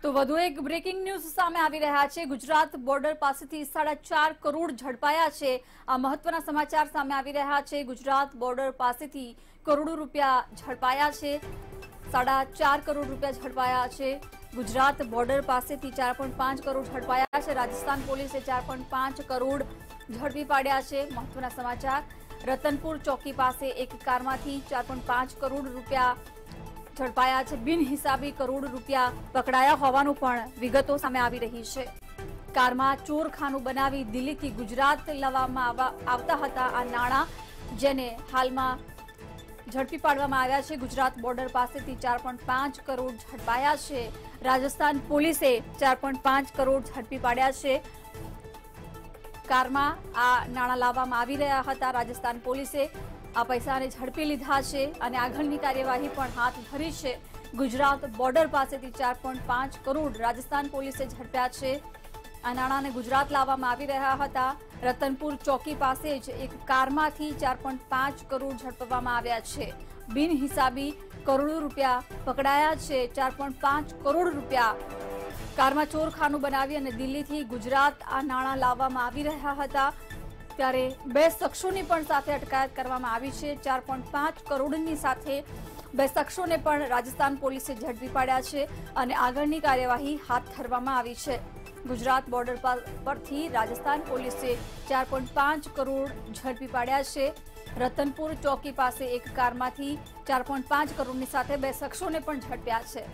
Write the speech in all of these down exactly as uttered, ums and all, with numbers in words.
તો વધુ એક બ્રેકિંગ ન્યૂઝ સામે આવી રહ્યા છે। ગુજરાત બોર્ડર પાસેથી સાડા ચાર કરોડ ઝડપાયા છે। આ મહત્વના સમાચાર સામે આવી રહ્યા છે। ગુજરાત બોર્ડર પાસેથી કરોડો રૂપિયા ઝડપાયા છે। સાડા ચાર કરોડ રૂપિયા ઝડપાયા છે। ગુજરાત બોર્ડર પાસેથી ચાર પોઈન્ટ પાંચ કરોડ ઝડપાયા છે। રાજસ્થાન પોલીસે ચાર પોઈન્ટ પાંચ કરોડ ઝડપી પાડ્યા છે। મહત્વના સમાચાર, રતનપુર ચોકી પાસે એક કારમાંથી ચાર પોઈન્ટ પાંચ કરોડ રૂપિયા ઝડપાયા છે। બિનહિસાબી કરોડ રૂપિયા પકડાયા હોવાનું પણ વિગતો સામે આવી રહી છે। કારમાં ચોરખાનું બનાવી દિલ્હીથી ગુજરાત લાવવામાં આવતા હતા આ નાણાં, જેને હાલમાં ઝડપી પાડવામાં આવ્યા છે। ગુજરાત બોર્ડર પાસેથી ચાર પોઈન્ટ પાંચ કરોડ ઝડપાયા છે। રાજસ્થાન પોલીસે ચાર પોઈન્ટ પાંચ કરોડ ઝડપી પાડ્યા છે। કારમાં આ નાણાં લાવવામાં આવી રહ્યા હતા। રાજસ્થાન પોલીસે આ પૈસાને ઝડપી લીધા છે અને આગળની કાર્યવાહી પણ હાથ ધરી છે। ગુજરાત બોર્ડર પાસેથી ચાર પોઈન્ટ પાંચ કરોડ રાજસ્થાન પોલીસે ઝડપ્યા છે। આ નાણાંને ગુજરાત લાવવામાં આવી રહ્યા હતા। રતનપુર ચોકી પાસે જ એક કારમાંથી ચાર પોઈન્ટ પાંચ કરોડ ઝડપવામાં આવ્યા છે। બિનહિસાબી કરોડો રૂપિયા પકડાયા છે। ચાર પોઈન્ટ પાંચ કરોડ રૂપિયા કારમાં ચોરખાનું બનાવી અને દિલ્હીથી ગુજરાત આ નાણાં લાવવામાં આવી રહ્યા હતા। ત્યારે બે શખ્સોની પણ સાથે અટકાયત કરવામાં આવી છે। ચાર પોઈન્ટ પાંચ કરોડની સાથે બે શખ્સોને પણ રાજસ્થાન પોલીસે ઝડપી પાડ્યા છે અને આગળની કાર્યવાહી હાથ ધરવામાં આવી છે। ગુજરાત બોર્ડર પરથી રાજસ્થાન પોલીસે ચાર પોઈન્ટ પાંચ કરોડ ઝડપી પાડ્યા છે। રતનપુર ચોકી પાસે એક કારમાંથી ચાર પોઈન્ટ પાંચ કરોડની સાથે બે શખ્સોને પણ ઝડપ્યા છે।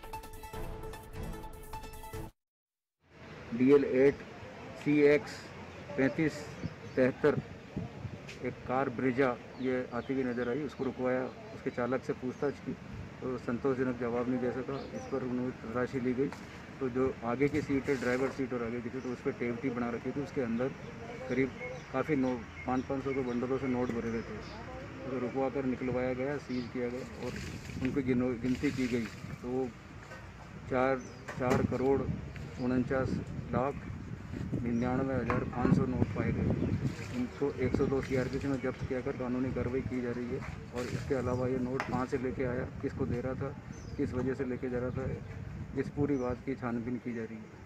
D L eight C X पैंतीस तिहत्तर एक कार ब्रेजा ये आती हुई नज़र आई। उसको रुकवाया, उसके चालक से पूछताछ की तो संतोषजनक जवाब नहीं दे सका। इस पर उन्होंने तलाशी ली गई तो जो आगे की सीट है, ड्राइवर सीट और आगे की सीट, उस पर टेवटी बना रखी थी। उसके अंदर करीब काफ़ी नोट पाँच पाँच सौ के बंडलों से नोट भरे हुए थे। तो रुकवा कर निकलवाया गया, सीज किया गया और उनकी गिनती की गई तो वो चार चार करोड़ उनचास लाख निन्यानवे हज़ार पाँच सौ नोट पाए गए। इनको एक सौ दो सी आर पी सी में जब्त किया कर कानूनी कार्रवाई की जा रही है। और इसके अलावा ये नोट कहाँ से लेके आया, किसको दे रहा था, किस वजह से लेके जा रहा था, इस पूरी बात की छानबीन की जा रही है।